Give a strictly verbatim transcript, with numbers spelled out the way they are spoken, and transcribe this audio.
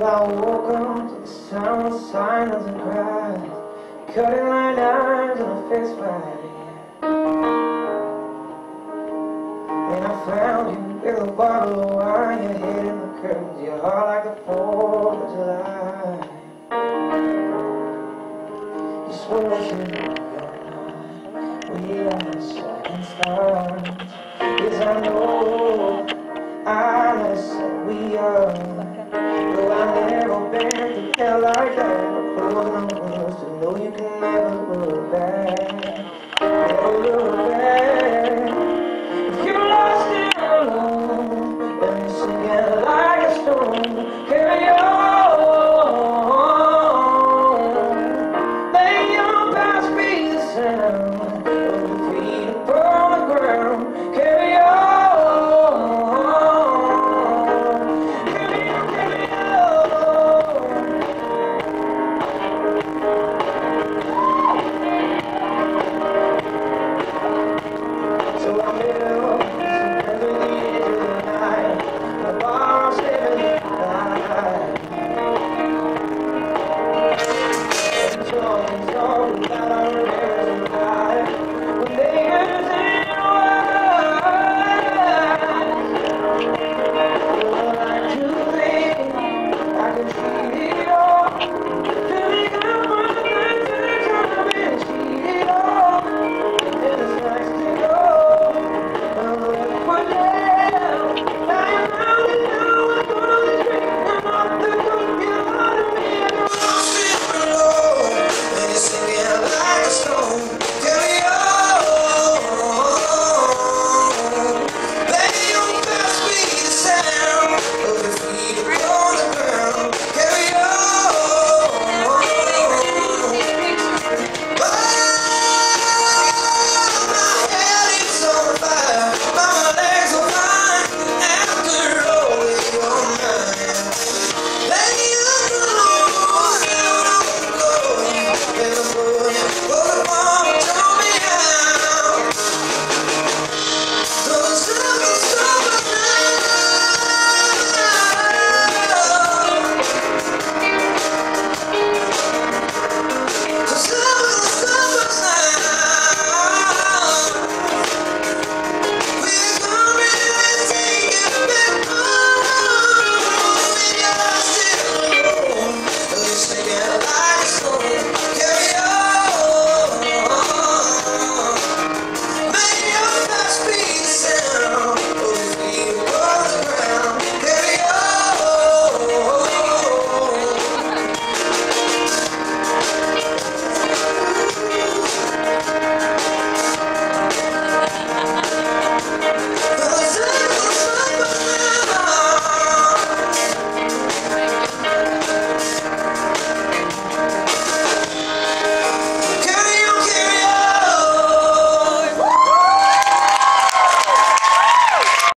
I woke up to the sound of silence and cries, cutting my knives in a fist fight. And I found you with a bottle of wine, your head in the curtains, your heart like the fourth of July. You smoking your mind, we are the second stars. Yes, I know